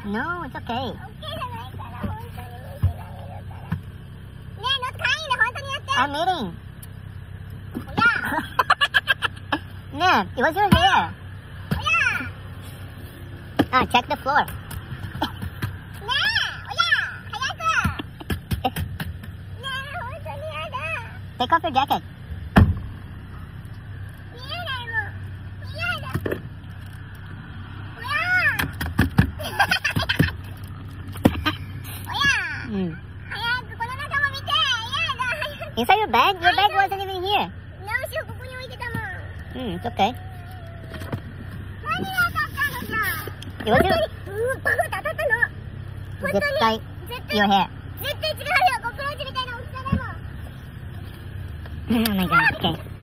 No, it's okay. OK じゃないから、本当に虫がいるから。ねえ、ノット可愛いね、本当にやって。 I'm eating. おや。 ねえ、it was your hair. おや。 Ah, check the floor. ねえ、おや。早く。ねえ、本当にやだ。 Take off your jacket. 見えないもん。嫌だ。おや。おや。 Mm. 早くこの中も見て。嫌だ。早く。 Inside your bag? Your bag wasn't even here. 直しをここに置いてたもん。 It's okay. 何が当たったのじゃ。 It was your... バフって当たったの。本当に。 絶対絶対。 your hair. 絶対違うよ。コックローチみたいな大きさだもん。 Oh my god, okay.